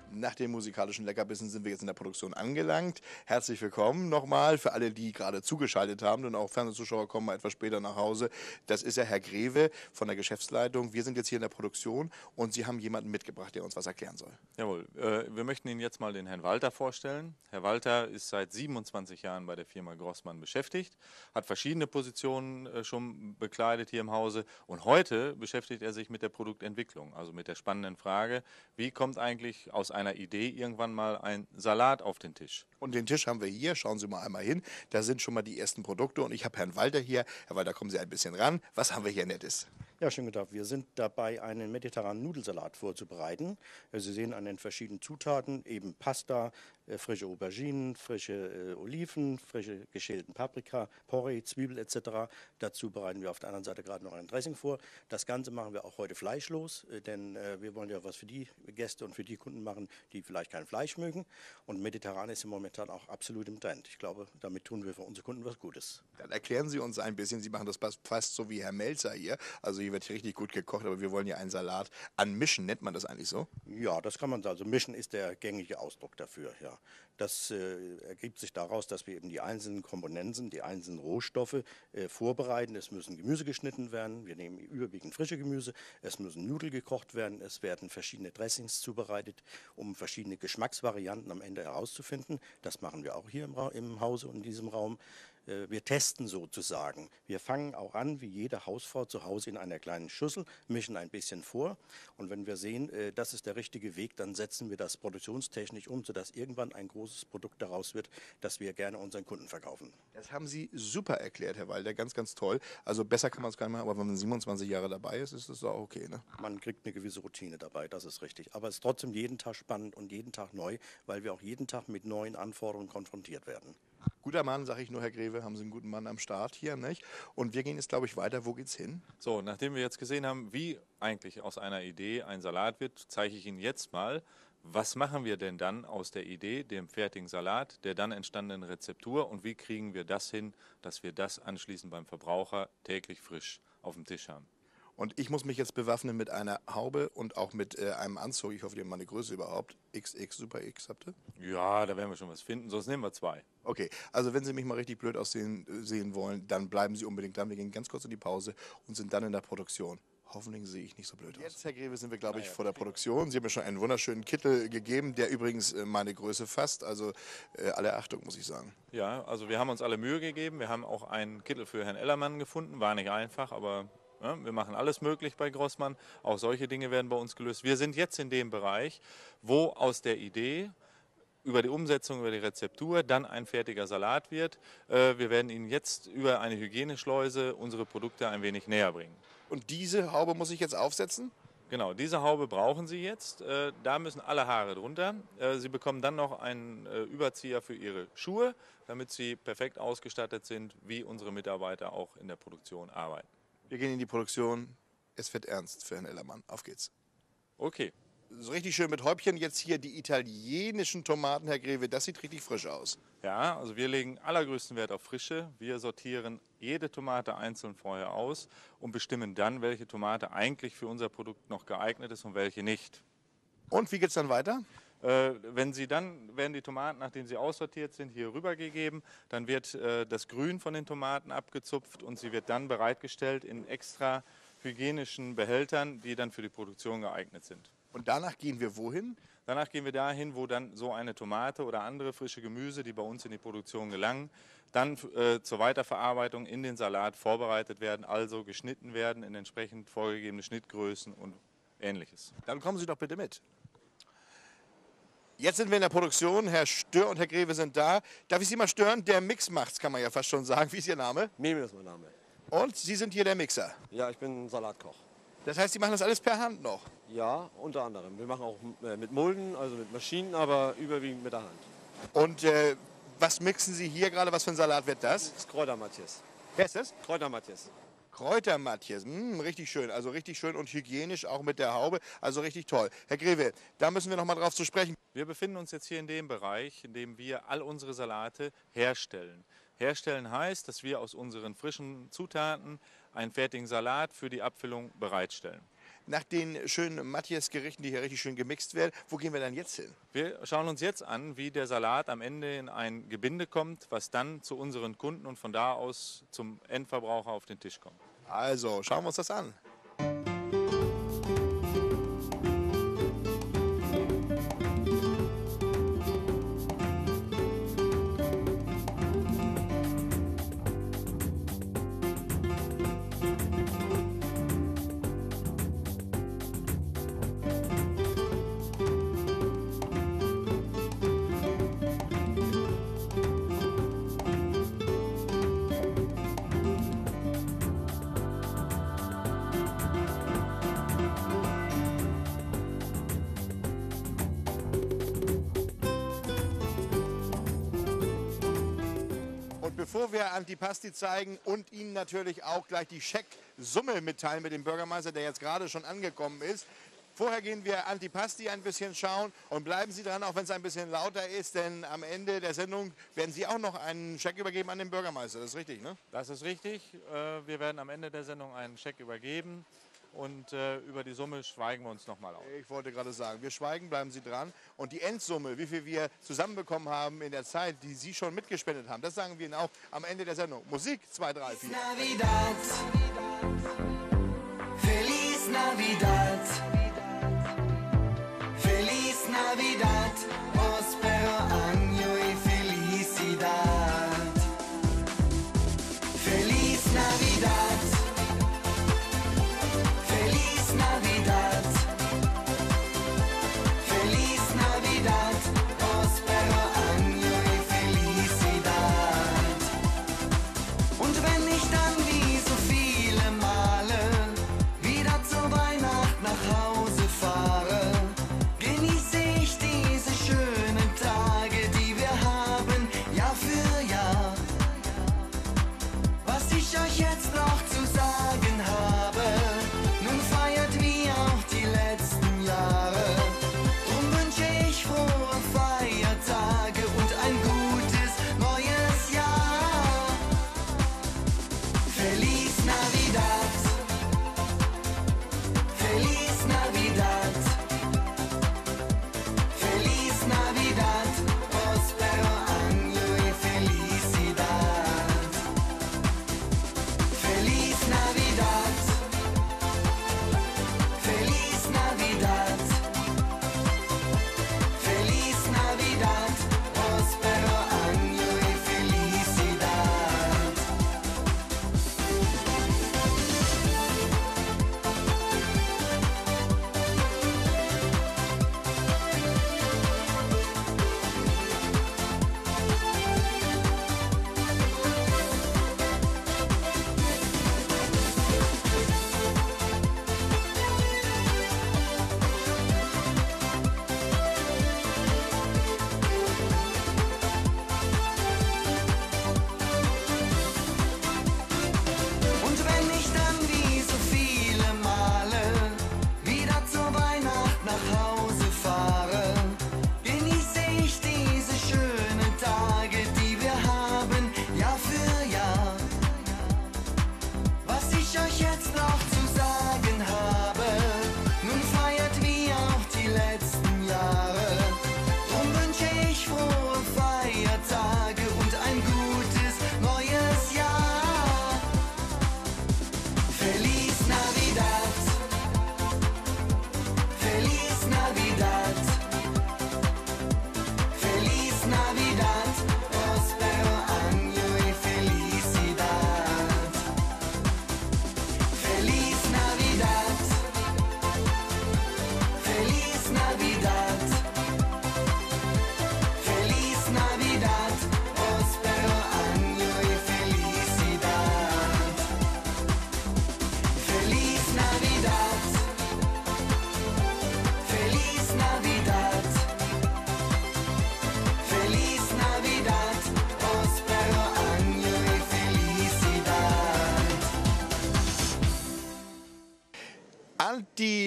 Nach dem musikalischen Leckerbissen sind wir jetzt in der Produktion angelangt. Herzlich willkommen nochmal für alle, die gerade zugeschaltet haben, und auch Fernsehzuschauer kommen mal etwas später nach Hause. Das ist ja Herr Greve von der Geschäftsleitung. Wir sind jetzt hier in der Produktion und Sie haben jemanden mitgebracht, der uns was erklären soll. Jawohl, wir möchten Ihnen jetzt mal den Herrn Walter vorstellen. Herr Walter ist seit 27 Jahren bei der Firma Grossmann beschäftigt, hat verschiedene Positionen schon bekleidet hier im Hause und heute beschäftigt er sich mit der Produktentwicklung, also mit der spannenden Frage, wie kommt eigentlich aus einer Idee irgendwann mal ein Salat auf den Tisch? Und den Tisch haben wir hier, schauen Sie mal einmal hin, da sind schon mal die ersten Produkte und ich habe Herrn Walter hier. Herr Walter, kommen Sie ein bisschen ran. Was haben wir hier Nettes? Ja, schönen guten Tag. Wir sind dabei, einen mediterranen Nudelsalat vorzubereiten. Sie sehen an den verschiedenen Zutaten eben Pasta, frische Auberginen, frische Oliven, frische geschälten Paprika, Porree, Zwiebel etc. Dazu bereiten wir auf der anderen Seite gerade noch ein Dressing vor. Das Ganze machen wir auch heute fleischlos, denn wir wollen ja was für die Gäste und für die Kunden machen, die vielleicht kein Fleisch mögen. Und mediterran ist im momentan auch absolut im Trend. Ich glaube, damit tun wir für unsere Kunden was Gutes. Dann erklären Sie uns ein bisschen, Sie machen das fast so wie Herr Melzer hier. Also hier wird hier richtig gut gekocht, aber wir wollen ja einen Salat anmischen. Nennt man das eigentlich so? Ja, das kann man sagen. Also mischen ist der gängige Ausdruck dafür, ja. Das ergibt sich daraus, dass wir eben die einzelnen Komponenten, die einzelnen Rohstoffe vorbereiten. Es müssen Gemüse geschnitten werden. Wir nehmen überwiegend frische Gemüse. Es müssen Nudeln gekocht werden. Es werden verschiedene Dressings zubereitet, um verschiedene Geschmacksvarianten am Ende herauszufinden. Das machen wir auch hier im Hause und in diesem Raum. Wir testen sozusagen. Wir fangen auch an, wie jede Hausfrau zu Hause in einer kleinen Schüssel, mischen ein bisschen vor und wenn wir sehen, das ist der richtige Weg, dann setzen wir das produktionstechnisch um, sodass irgendwann ein großes Produkt daraus wird, das wir gerne unseren Kunden verkaufen. Das haben Sie super erklärt, Herr Walter, ganz, ganz toll. Also besser kann man es gar nicht machen, aber wenn man 27 Jahre dabei ist, ist das auch okay, ne? Man kriegt eine gewisse Routine dabei, das ist richtig. Aber es ist trotzdem jeden Tag spannend und jeden Tag neu, weil wir auch jeden Tag mit neuen Anforderungen konfrontiert werden. Guter Mann, sage ich nur, Herr Greve, haben Sie einen guten Mann am Start hier, nicht? Und wir gehen jetzt, glaube ich, weiter. Wo geht's hin? So, nachdem wir jetzt gesehen haben, wie eigentlich aus einer Idee ein Salat wird, zeige ich Ihnen jetzt mal, was machen wir denn dann aus der Idee, dem fertigen Salat, der dann entstandenen Rezeptur und wie kriegen wir das hin, dass wir das anschließend beim Verbraucher täglich frisch auf dem Tisch haben. Und ich muss mich jetzt bewaffnen mit einer Haube und auch mit einem Anzug. Ich hoffe, die haben meine Größe überhaupt. XX, Super X habt ihr? Ja, da werden wir schon was finden, sonst nehmen wir 2. Okay, also wenn Sie mich mal richtig blöd aussehen sehen wollen, dann bleiben Sie unbedingt dran. Wir gehen ganz kurz in die Pause und sind dann in der Produktion. Hoffentlich sehe ich nicht so blöd aus. Jetzt, Herr Greve, sind wir, glaube ich, vor der Produktion. Sie haben mir schon einen wunderschönen Kittel gegeben, der übrigens meine Größe fasst. Also alle Achtung, muss ich sagen. Ja, also wir haben uns alle Mühe gegeben. Wir haben auch einen Kittel für Herrn Ellermann gefunden. War nicht einfach, aber ja, wir machen alles möglich bei Grossmann. Auch solche Dinge werden bei uns gelöst. Wir sind jetzt in dem Bereich, wo aus der Idee über die Umsetzung, über die Rezeptur dann ein fertiger Salat wird. Wir werden Ihnen jetzt über eine Hygieneschleuse unsere Produkte ein wenig näher bringen. Und diese Haube muss ich jetzt aufsetzen? Genau, diese Haube brauchen Sie jetzt. Da müssen alle Haare drunter. Sie bekommen dann noch einen Überzieher für Ihre Schuhe, damit Sie perfekt ausgestattet sind, wie unsere Mitarbeiter auch in der Produktion arbeiten. Wir gehen in die Produktion. Es wird ernst für Herrn Ellermann. Auf geht's. Okay. So richtig schön mit Häubchen. Jetzt hier die italienischen Tomaten, Herr Greve. Das sieht richtig frisch aus. Ja, also wir legen allergrößten Wert auf Frische. Wir sortieren jede Tomate einzeln vorher aus und bestimmen dann, welche Tomate eigentlich für unser Produkt noch geeignet ist und welche nicht. Und wie geht's dann weiter? Werden die Tomaten, nachdem sie aussortiert sind, hier rübergegeben. Dann wird das Grün von den Tomaten abgezupft und sie wird dann bereitgestellt in extra hygienischen Behältern, die dann für die Produktion geeignet sind. Und danach gehen wir wohin? Danach gehen wir dahin, wo dann so eine Tomate oder andere frische Gemüse, die bei uns in die Produktion gelangen, dann zur Weiterverarbeitung in den Salat vorbereitet werden, also geschnitten werden in entsprechend vorgegebene Schnittgrößen und Ähnliches. Dann kommen Sie doch bitte mit. Jetzt sind wir in der Produktion. Herr Stör und Herr Greve sind da. Darf ich Sie mal stören? Der Mix macht's, kann man ja fast schon sagen. Wie ist Ihr Name? Memel ist mein Name. Und Sie sind hier der Mixer. Ja, ich bin Salatkoch. Das heißt, Sie machen das alles per Hand noch? Ja, unter anderem. Wir machen auch mit Mulden, also mit Maschinen, aber überwiegend mit der Hand. Und was mixen Sie hier gerade? Was für ein Salat wird das? Das ist Kräutermatjes. Wer ist das? Kräutermatjes. Kräutermatjes. Richtig schön. Also richtig schön und hygienisch, auch mit der Haube. Also richtig toll. Herr Greve, da müssen wir noch mal drauf zu sprechen. Wir befinden uns jetzt hier in dem Bereich, in dem wir all unsere Salate herstellen. Herstellen heißt, dass wir aus unseren frischen Zutaten einen fertigen Salat für die Abfüllung bereitstellen. nach den schönen Matthias-Gerichten, die hier richtig schön gemixt werden. Wo gehen wir dann jetzt hin? Wir schauen uns jetzt an, wie der Salat am Ende in ein Gebinde kommt, was dann zu unseren Kunden und von da aus zum Endverbraucher auf den Tisch kommt. Also, schauen wir uns das an. Bevor wir Antipasti zeigen und Ihnen natürlich auch gleich die Schecksumme mitteilen mit dem Bürgermeister, der jetzt gerade schon angekommen ist. Vorher gehen wir Antipasti ein bisschen schauen und bleiben Sie dran, auch wenn es ein bisschen lauter ist, denn am Ende der Sendung werden Sie auch noch einen Scheck übergeben an den Bürgermeister. Das ist richtig, ne? Das ist richtig. Wir werden am Ende der Sendung einen Scheck übergeben. Und über die Summe schweigen wir uns nochmal aus. Ich wollte gerade sagen, wir schweigen, bleiben Sie dran. Und die Endsumme, wie viel wir zusammenbekommen haben in der Zeit, die Sie schon mitgespendet haben, das sagen wir Ihnen auch am Ende der Sendung. Musik 2, 3, 4. Navidad, Feliz Navidad, Feliz Navidad, Prospero año y felicidad. Feliz Navidad. Feliz Navidad, Feliz Navidad, prospero año y felicidad. Und wenn ich dann wie so viele Male wieder zur Weihnacht nach Hause fahre, genieße ich die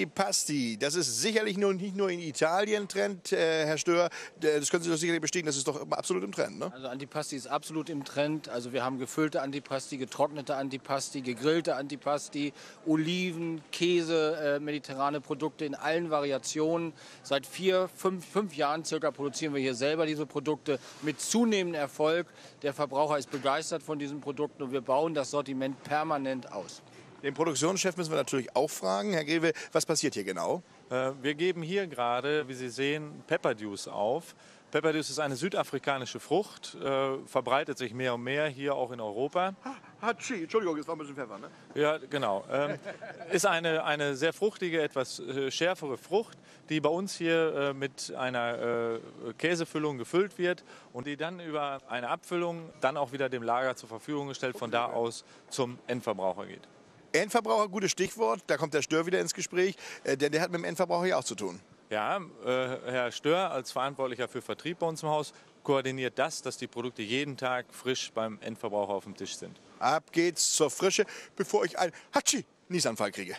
Antipasti, das ist sicherlich nicht nur in Italien Trend, Herr Stör. Das können Sie doch sicherlich bestätigen, das ist doch absolut im Trend, ne? Also Antipasti ist absolut im Trend. Also wir haben gefüllte Antipasti, getrocknete Antipasti, gegrillte Antipasti, Oliven, Käse, mediterrane Produkte in allen Variationen. Seit 5 Jahren circa produzieren wir hier selber diese Produkte mit zunehmendem Erfolg. Der Verbraucher ist begeistert von diesen Produkten und wir bauen das Sortiment permanent aus. Den Produktionschef müssen wir natürlich auch fragen. Herr Greve, was passiert hier genau? Wir geben hier gerade, wie Sie sehen, Pepperdews auf. Pepperdews ist eine südafrikanische Frucht, verbreitet sich mehr und mehr hier auch in Europa. Hatschi, Entschuldigung, es war ein bisschen Pfeffer, ne? Ja, genau. Ist eine sehr fruchtige, etwas schärfere Frucht, die bei uns hier mit einer Käsefüllung gefüllt wird und die dann über eine Abfüllung dann auch wieder dem Lager zur Verfügung gestellt, von da aus zum Endverbraucher geht. Endverbraucher, gutes Stichwort. Da kommt der Stör wieder ins Gespräch, denn der hat mit dem Endverbraucher ja auch zu tun. Ja, Herr Stör als Verantwortlicher für Vertrieb bei uns im Haus koordiniert das, dass die Produkte jeden Tag frisch beim Endverbraucher auf dem Tisch sind. Ab geht's zur Frische, bevor ich einen Hatschi-Niesanfall kriege.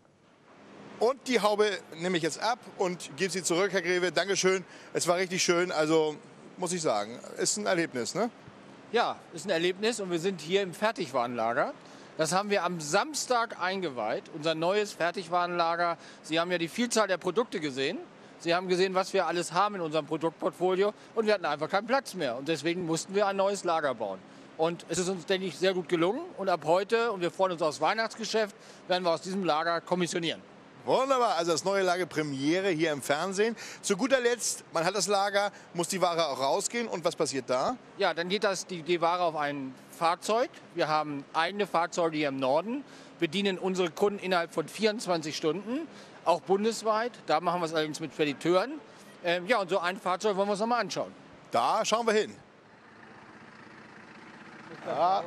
Und die Haube nehme ich jetzt ab und gebe sie zurück, Herr Greve. Dankeschön. Es war richtig schön. Also muss ich sagen, ist ein Erlebnis, ne? Ja, ist ein Erlebnis und wir sind hier im Fertigwarenlager. Das haben wir am Samstag eingeweiht, unser neues Fertigwarenlager. Sie haben ja die Vielzahl der Produkte gesehen. Sie haben gesehen, was wir alles haben in unserem Produktportfolio und wir hatten einfach keinen Platz mehr. Und deswegen mussten wir ein neues Lager bauen. Und es ist uns, denke ich, sehr gut gelungen. Und ab heute, und wir freuen uns aufs Weihnachtsgeschäft, werden wir aus diesem Lager kommissionieren. Wunderbar, also das neue Lager Premiere hier im Fernsehen. Zu guter Letzt, man hat das Lager, muss die Ware auch rausgehen und was passiert da? Ja, dann geht die Ware auf ein Fahrzeug. Wir haben eigene Fahrzeuge hier im Norden, bedienen unsere Kunden innerhalb von 24 Stunden, auch bundesweit. Da machen wir es allerdings mit Spediteuren. Ja, und so ein Fahrzeug wollen wir uns noch mal anschauen. Da schauen wir hin. Ja.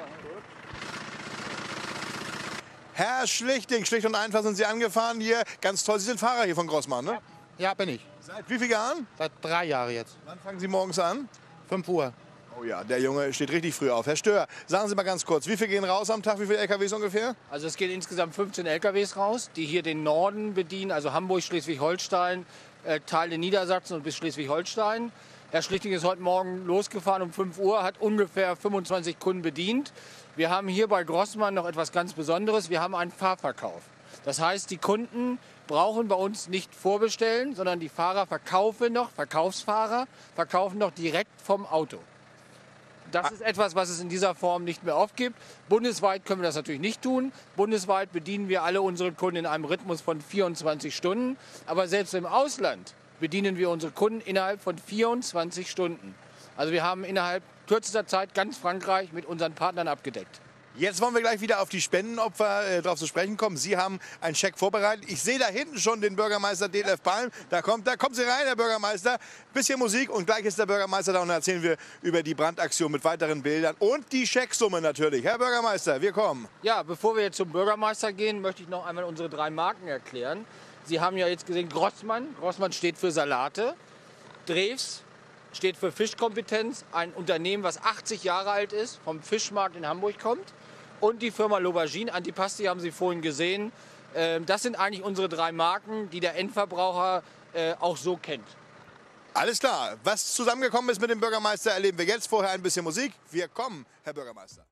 Herr Schlichting, schlicht und einfach sind Sie angefahren hier. Ganz toll, Sie sind Fahrer hier von Grossmann, ne? Ja, bin ich. Seit wie vielen Jahren? Seit 3 Jahren jetzt. Wann fangen Sie morgens an? 5 Uhr. Oh ja, der Junge steht richtig früh auf. Herr Stör, sagen Sie mal ganz kurz, wie viel gehen raus am Tag, wie viele LKWs ungefähr? Also es gehen insgesamt 15 LKWs raus, die hier den Norden bedienen, also Hamburg, Schleswig-Holstein, Teile Niedersachsen und bis Schleswig-Holstein. Herr Schlichting ist heute Morgen losgefahren um 5 Uhr, hat ungefähr 25 Kunden bedient. Wir haben hier bei Grossmann noch etwas ganz Besonderes. Wir haben einen Fahrverkauf. Das heißt, die Kunden brauchen bei uns nicht vorbestellen, sondern die Fahrer verkaufen noch direkt vom Auto. Das ist etwas, was es in dieser Form nicht mehr oft gibt. Bundesweit können wir das natürlich nicht tun. Bundesweit bedienen wir alle unsere Kunden in einem Rhythmus von 24 Stunden. Aber selbst im Ausland bedienen wir unsere Kunden innerhalb von 24 Stunden. Also wir haben innerhalb kürzester Zeit ganz Frankreich mit unseren Partnern abgedeckt. Jetzt wollen wir gleich wieder auf die Spendenopfer drauf zu sprechen kommen. Sie haben einen Scheck vorbereitet. Ich sehe da hinten schon den Bürgermeister Detlef Palm. Da kommt Sie rein, Herr Bürgermeister. Bisschen Musik und gleich ist der Bürgermeister da und dann erzählen wir über die Brandaktion mit weiteren Bildern und die Schecksumme natürlich. Herr Bürgermeister, wir kommen. Ja, bevor wir jetzt zum Bürgermeister gehen, möchte ich noch einmal unsere 3 Marken erklären. Sie haben ja jetzt gesehen Grossmann. Grossmann steht für Salate. Drews steht für Fischkompetenz, ein Unternehmen, was 80 Jahre alt ist, vom Fischmarkt in Hamburg kommt. Und die Firma L'Aubergine, Antipasti haben Sie vorhin gesehen. Das sind eigentlich unsere 3 Marken, die der Endverbraucher auch so kennt. Alles klar, was zusammengekommen ist mit dem Bürgermeister, erleben wir jetzt. Vorher ein bisschen Musik. Wir kommen, Herr Bürgermeister.